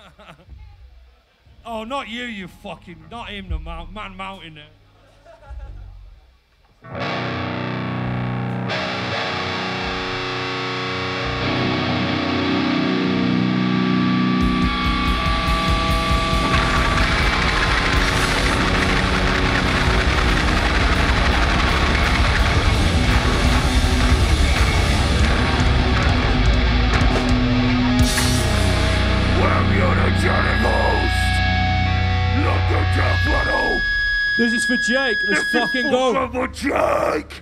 Oh, not you, you fucking... Not him, the man mountain there. This is for Jake. Let's fucking go. For Jake.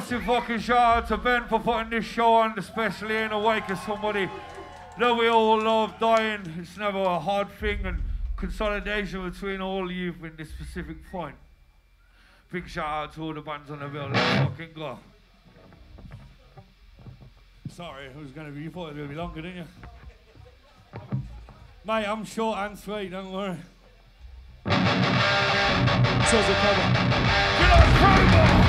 massive fucking shout out to Ben for putting this show on, especially in the wake of somebody that we all love dying. It's never a hard thing, and consolidation between all youth in this specific point. Big shout out to all the bands on the bill. Let's fucking go. Sorry, it was going to be, you thought it was going to be longer, didn't you? Mate, I'm short and sweet, don't worry. So's a cover. Get on, Crowbar!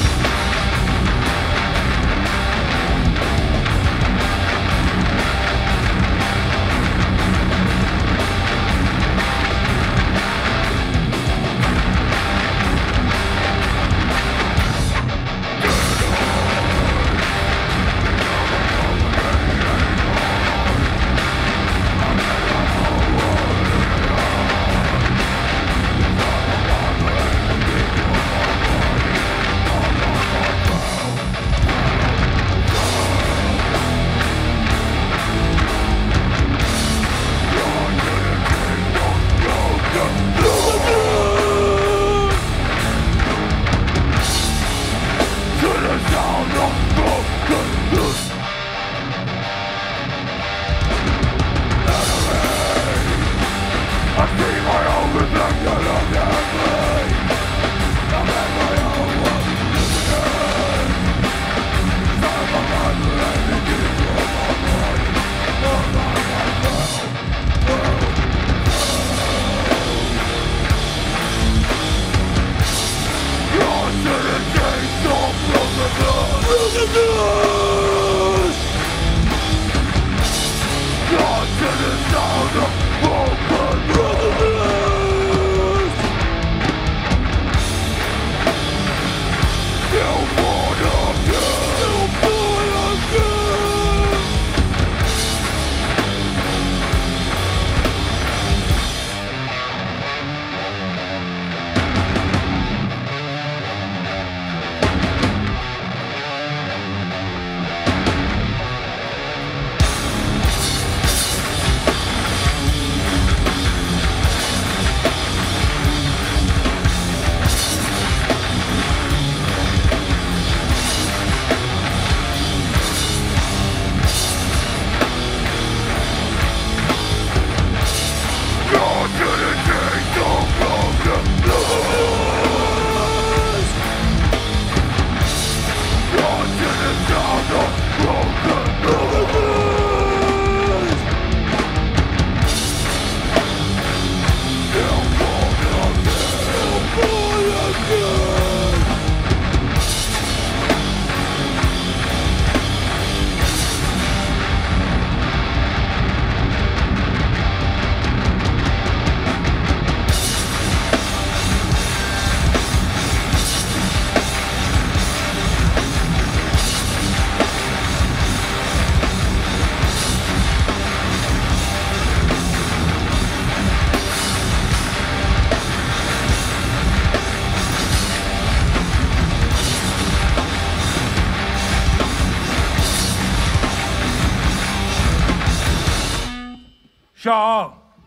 Shut up.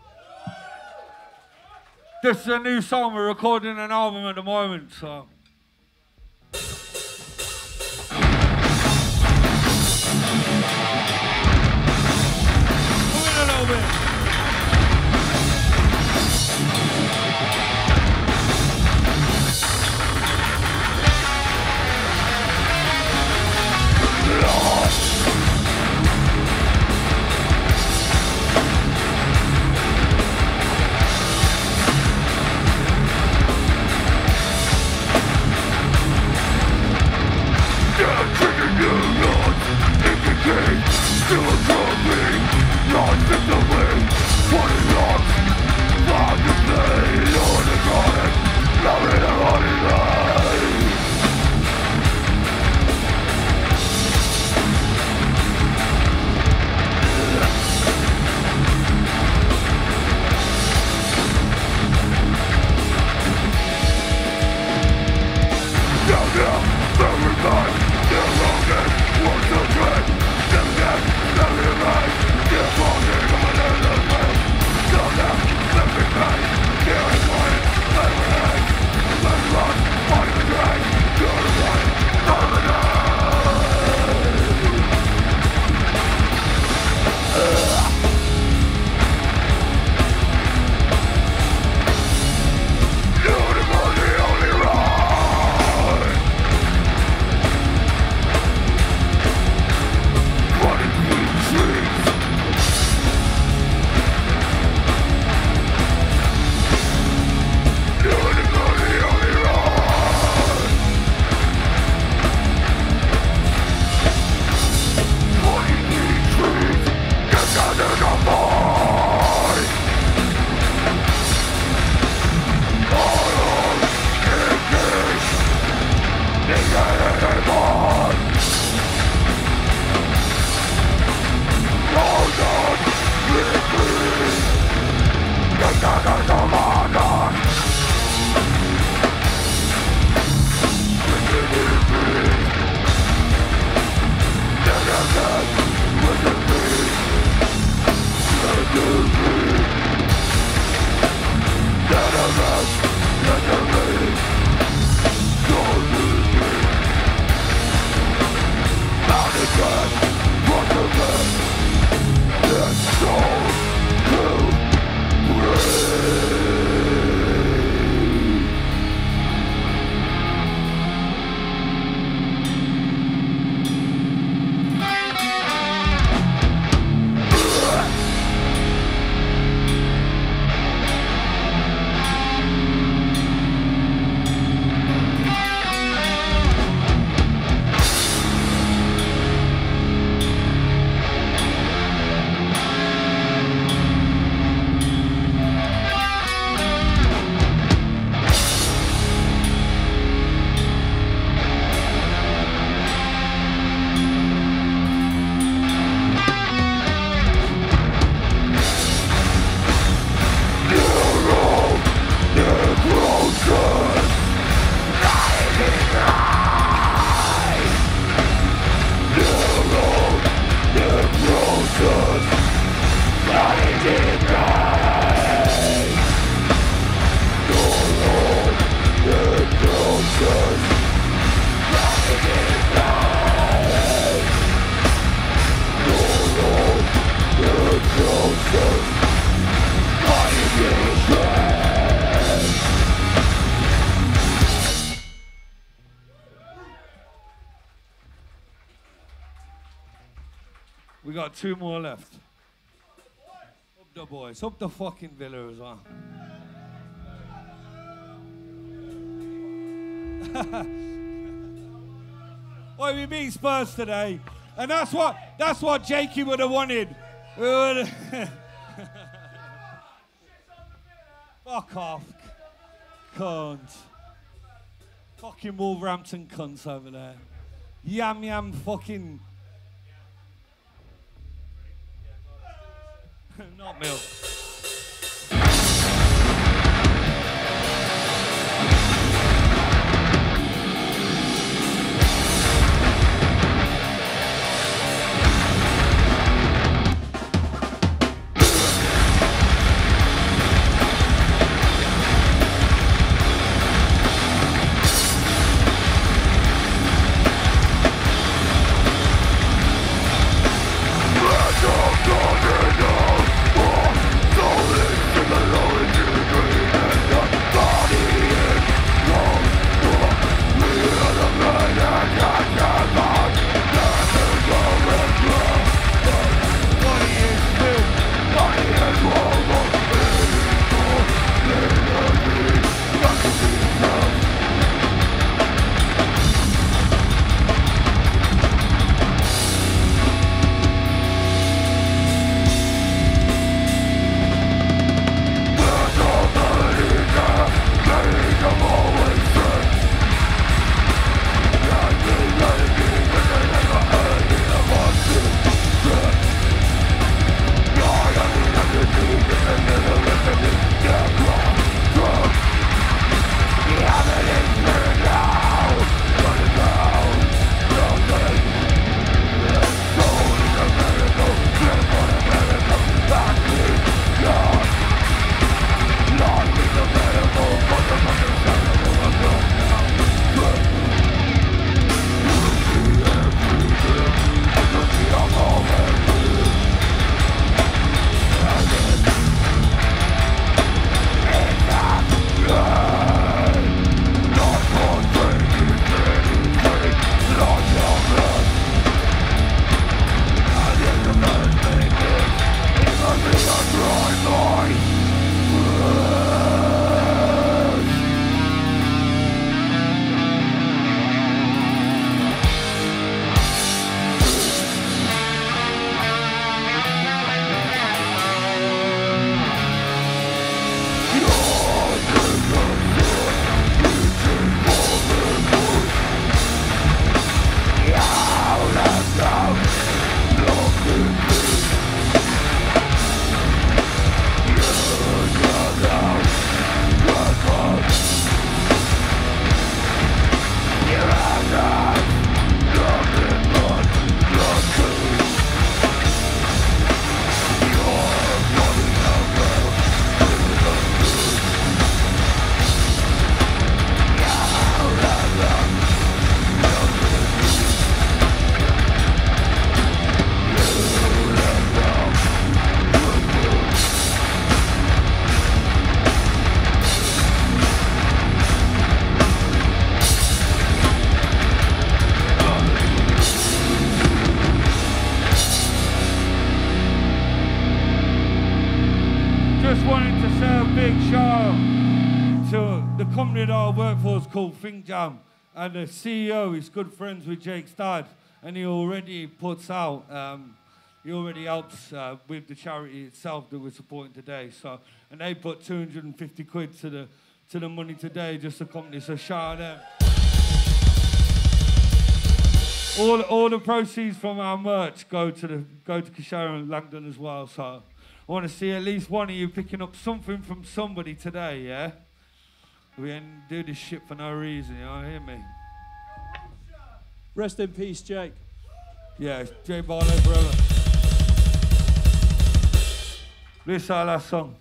This is a new song. We're recording an album at the moment, so. Move in a little bit. got 2 more left. Up the boys, up the fucking villa as well. Well, we beat Spurs today, and that's what Jakey would have wanted. Fuck off, cunt. Fucking Wolverhampton cunts over there. Yam fucking. Not milk. company that I work for is called Pitcam, and the CEO is good friends with Jake's dad, and he already puts out, he already helps with the charity itself that we're supporting today. So, and they put 250 quid to the money today, just the company. So shout out them. All the proceeds from our merch go to Kashara and Langdon as well. So I want to see at least one of you picking up something from somebody today, yeah? We ain't do this shit for no reason, you know, hear me? Rest in peace, Jake. Yeah, Jake Barlow forever. This is our last song.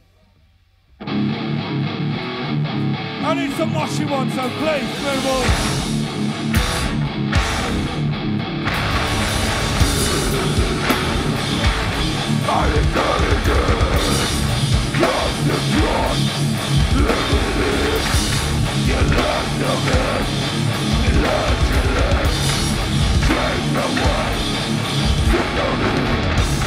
I need some mushy ones, so please, move on. I ain't done it good. Just the blood, live with it. You learn to live, you learn to live. Change the way, you know it.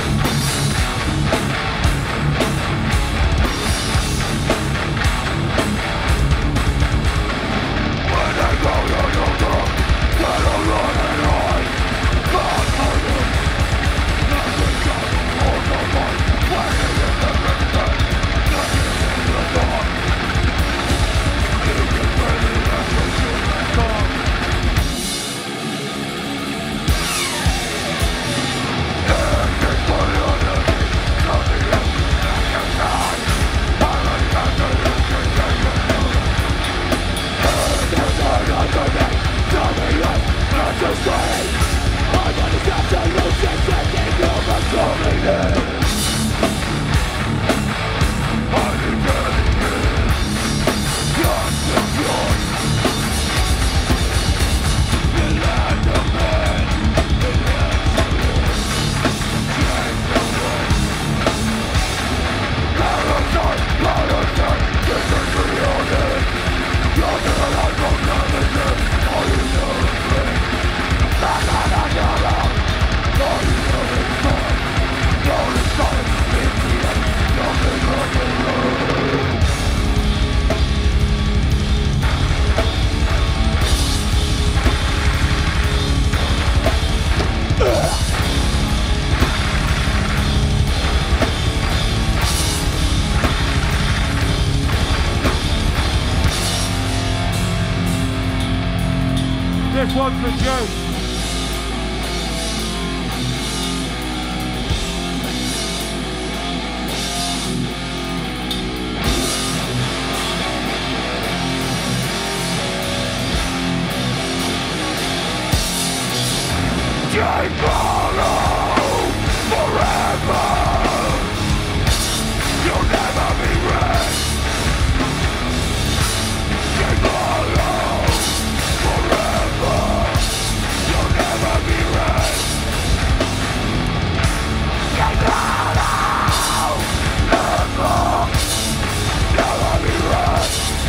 This one's for Joe. Take Marlowe forever. You'll never be red. Take Marlowe forever. You'll never be red. Take Marlowe forever. Never be red.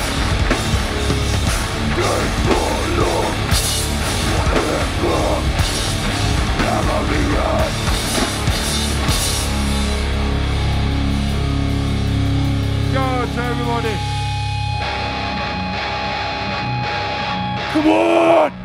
Take Marlowe forever. Never be right. Yo, to everybody. Come on!